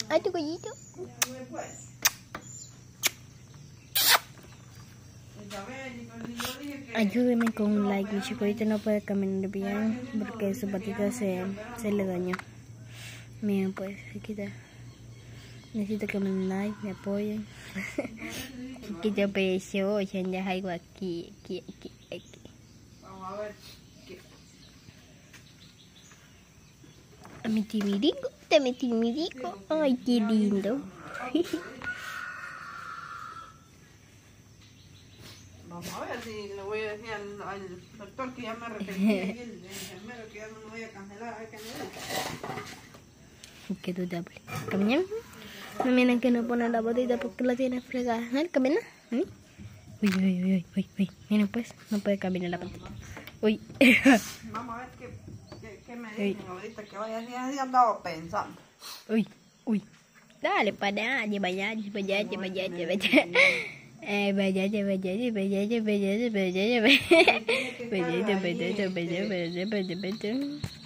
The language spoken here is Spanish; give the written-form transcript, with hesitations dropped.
Ay, tu collito. Ayúdenme con un like, mi chicolito no puede caminar bien porque su patita se le dañó. Miren, pues, aquí está. Necesito que me den like, me apoyen. Chiquito precioso, ya hay algo aquí. Vamos a ver. A mi timidico, mi timidico. Ay, qué lindo. Vamos a ver si le voy a decir al doctor que ya me arrepentí y el enfermero que ya no me voy a cancelar. A ver qué me da. Qué dudable. Camina. No miren que no pone la botita porque la tiene fregada. A ver, camina. Uy. Miren pues, no puede caminar la patita. Uy. Vamos a ver qué me dicen ahorita que vaya así. Así andaba pensando. Uy. Dale para allá, vaya. Vaya.